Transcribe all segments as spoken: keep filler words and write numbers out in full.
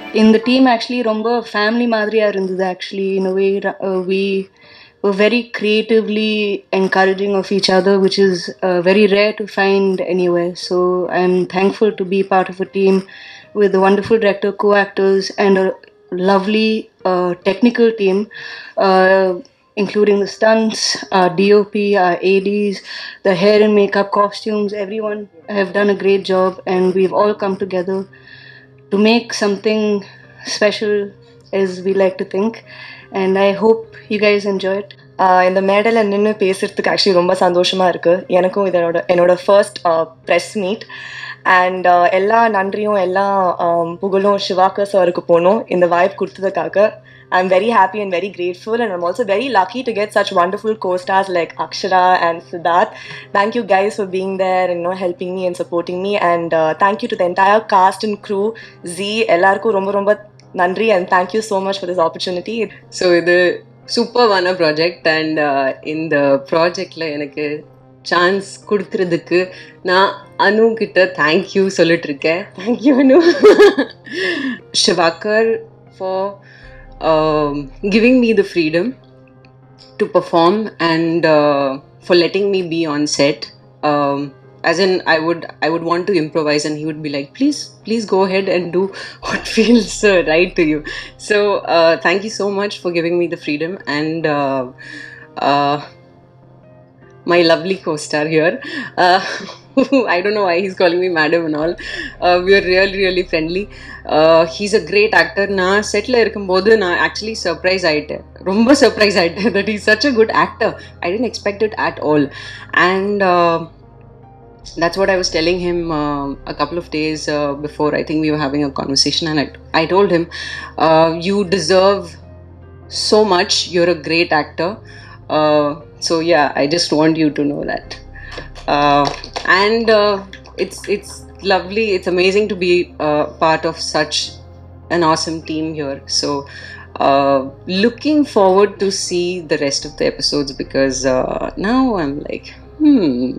in the team actually ரொம்ப family மாதிரியா இருந்தது. Actually in a way uh, we were very creatively encouraging of each other, which is uh, very rare to find anywhere. So I'm thankful to be part of a team with a wonderful director, co-actors, and a lovely uh, technical team, uh, including the stunts, our D O P, our A Ds, the hair and makeup, costumes. Everyone have done a great job, and we've all come together to make something special, as we like to think. And I hope you guys enjoy it. இந்த மேடையில் நின்று பேசுகிறதுக்கு actually ரொம்ப சந்தோஷமாக இருக்குது. எனக்கும் இதனோட என்னோட ஃபர்ஸ்ட் ப்ரெஸ் மீட். அண்ட் எல்லா நன்றியும் எல்லா புகழும் சிவாக்கர் சாருக்கு போகணும் இந்த வாய்ப்பு கொடுத்ததுக்காக. I'm very happy and very grateful, and I'm also very lucky to get such wonderful co-stars like Akshara and Siddharth. Thank you guys for being there and you know helping me and supporting me, and uh, thank you to the entire cast and crew. Z ellarku romba romba nandri, and thank you so much for this opportunity. So இது சூப்பர்வான project, and இந்த ப்ராஜெக்டில் எனக்கு chance கொடுக்கறதுக்கு நான் அனு கிட்ட thank you சொல்லிட்டு இருக்கேன். Thank you Anu. Sivakar for Um, giving me the freedom to perform, and uh, for letting me be on set. Um, as in, I would I would want to improvise, and he would be like, "Please, please go ahead and do what feels uh, right to you." So, uh, thank you so much for giving me the freedom, and uh, uh, my lovely co-star here. Uh, I don't know why he's calling me madam and all. Uh, we are really, really friendly. Uh, he's a great actor. நான் செட்டில் இருக்கும்போது நான் actually surprise ஆகிட்டேன், ரொம்ப surprise ஆகிட்டேன் that he's such a good actor. I didn't expect it at all. And uh, that's what I was telling him uh, a couple of days uh, before. I think we were having a conversation, and I, I told him, uh, you deserve so much. You're a great actor. Uh, so yeah, I just want you to know that. Uh, and uh, it's it's lovely, it's amazing to be uh, part of such an awesome team here. So uh, looking forward to see the rest of the episodes, because uh, now I'm like hmm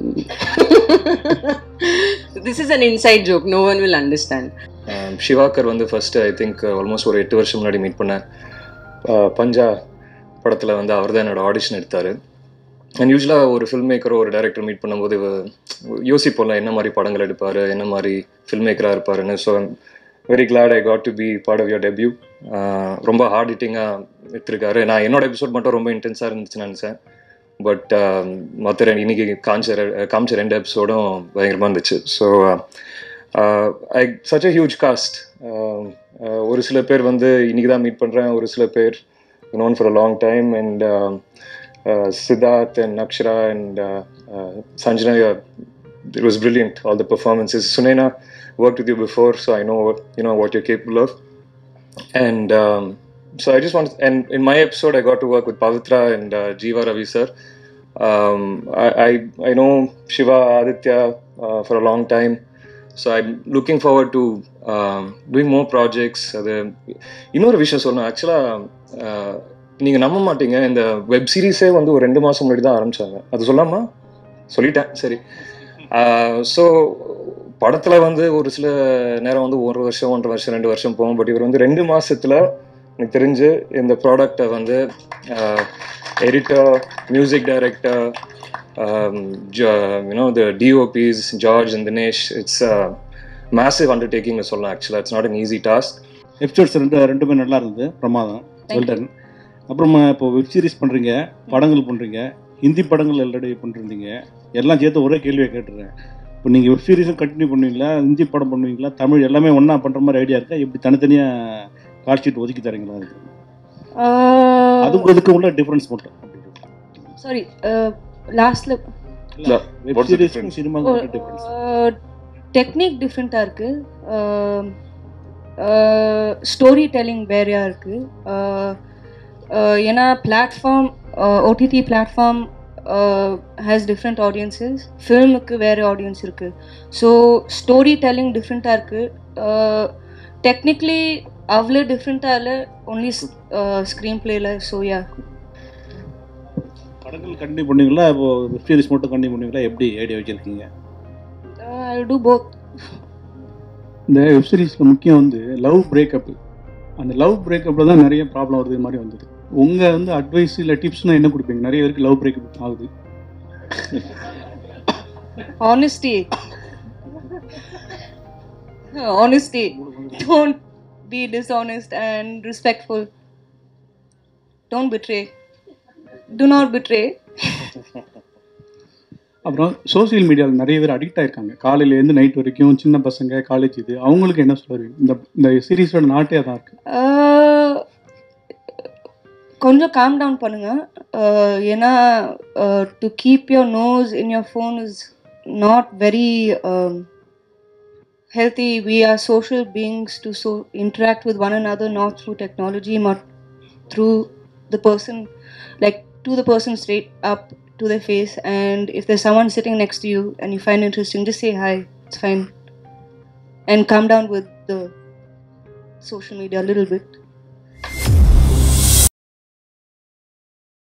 this is an inside joke, no one will understand. um, Shivakar வந்து first I think almost ஒரு எட்டு வருஷம் முன்னாடி meet பண்ணேன். பஞ்சா படத்தில் வந்து அவர் தான் என்னோட ஆடிஷன் எடுத்தார். அண்ட் யூஸ்வலாக ஒரு ஃபில்ம் மேக்கரோ ஒரு டைரக்டர் மீட் பண்ணும்போது யோசிப்போம்ல என்ன மாதிரி படங்கள் எடுப்பார், என்ன மாதிரி ஃபில்ம் மேக்கராக இருப்பாருன்னு. So I'm very glad I got to be part of your debut. ரொம்ப ஹார்ட் ஹிட்டிங்காக எடுத்திருக்காரு. நான் என்னோட எபிசோட் மட்டும் ரொம்ப இன்டென்ஸாக இருந்துச்சுன்னு நினச்சேன். பட் மற்ற ரெண்டு இன்னைக்கு காமிச்ச காமிச்ச ரெண்டு எபிசோடும் பயங்கரமாக இருந்துச்சு. So I such a huge cast. ஒரு சில பேர் வந்து இன்னைக்கு தான் மீட் பண்ணுறேன், ஒரு சில பேர் known for a long time, and uh, uh, Siddharth and Akshara and uh, uh, Sanjana, uh, it was brilliant, all the performances. Sunaina, worked with you before, so I know what, you know what you're capable of. And um, so I just want, and in my episode I got to work with Pavitra and uh, Jeeva Ravi sir. Um, I, I I know Shiva Aditya uh, for a long time, so I'm looking forward to um, doing more projects. அது இன்னொரு விஷயம் சொல்லணும். ஆக்சுவலாக நீங்கள் நம்ப மாட்டீங்க, இந்த web சீரிஸே வந்து ஒரு ரெண்டு மாதம் முன்னாடி தான் ஆரம்பித்தாங்க. அது சொல்லாமா? சொல்லிட்டேன், சரி. ஸோ படத்தில் வந்து ஒரு சில நேரம் வந்து ஒரு வருஷம் ஒன்றரை வருஷம் ரெண்டு வருஷம் போகும். பட் இவர் வந்து ரெண்டு மாதத்தில் எனக்கு தெரிஞ்சு இந்த ப்ராடக்டை வந்து editor, music director, you know the DOPs George and Dinesh, it's massive அண்டர்டேக்கிங்னு சொல்லலாம். ஆக்சுவலாக it's not an easy task. Episodes ரெண்டு ரெண்டுமே நல்லா இருந்தது, பிரமாதம், வெல்டன். அப்புறமா இப்போ வெப் சீரிஸ் பண்ணுறீங்க, படங்கள் பண்ணுறீங்க, ஹிந்தி படங்கள் ஆல்ரெடி பண்ணிருந்தீங்க, எல்லாம் சேர்த்து ஒரே கேள்வியை கேட்டுறேன். இப்போ நீங்கள் வெப் சீரிஸும் கண்டினியூ பண்ணுவீங்களா, ஹிந்தி படம் பண்ணுவீங்களா, தமிழ் எல்லாமே ஒன்றா பண்ணுற மாதிரி ஐடியா இருக்கா? எப்படி தனித்தனியாக கால் ஷீட் ஒதுக்கி தரீங்களா? அதுக்கு அதுக்கு உள்ள டிஃப்ரென்ஸ் மட்டும். சாரி, லாஸ்ட்ல வெப் சீரிஸ்க்கும் சினிமாவுக்கும் டிஃப்ரென்ஸ். டெக்னிக் டிஃப்ரெண்ட்டாக இருக்குது, ஸ்டோரி டெல்லிங் வேறையாக இருக்குது. ஏன்னா platform, OTT platform has different audiences, ஃபில்முக்கு வேறு ஆடியன்ஸ் இருக்குது. ஸோ ஸ்டோரி டெல்லிங் டிஃப்ரெண்ட்டாக இருக்குது. டெக்னிக்கலி அவ்வளோ டிஃப்ரெண்ட்டாக இல்லை, ஒன்லி ஸ்க்ரீன் பிளேயில். ஸோ யா, படங்கள் கண்டினியூ பண்ணுவீங்களா, இப்போ வெப் சீரிஸ் மட்டும் கண்டினியூ பண்ணுவீங்களா, எப்படி ஐடியா வச்சுருக்கீங்க? I do both. இந்த வெப் சீரிஸ்க்கு முக்கியம் வந்து லவ் பிரேக்கப், அந்த லவ் பிரேக்கப்பில் தான் நிறைய ப்ராப்ளம் வருது மாதிரி வந்தது. உங்கள் வந்து அட்வைஸ் இல்லை டிப்ஸ்னால் என்ன கொடுப்பீங்க? நிறைய பேருக்கு லவ் பிரேக்கப் ஆகுது. Honesty. Honesty. Don't be dishonest and respectful. Don't betray. Do not betray. அப்புறம் சோசியல் மீடியாவில் நிறைய பேர் அடிக்ட் ஆகிருக்காங்க. காலையிலேருந்து நைட் வரைக்கும் சின்ன பசங்க, காலேஜ், இது அவங்களுக்கு என்ன சொல்லுவீங்க? இந்த இந்த சீரீஸோட நாட்டே அதான் இருக்குது. கொஞ்சம் காம் டவுன் பண்ணுங்கள். ஏன்னா to keep your nose in your phone is not very um, healthy. We are social beings to so interact with one another, not through technology, but through the person, like to the person straight up to their face. And if there's someone sitting next to you and you find interesting, just say hi, it's fine, and calm down with the social media a little bit.